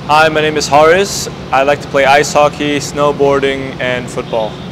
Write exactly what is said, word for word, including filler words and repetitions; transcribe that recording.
Hi, my name is Haris. I like to play ice hockey, snowboarding, and football.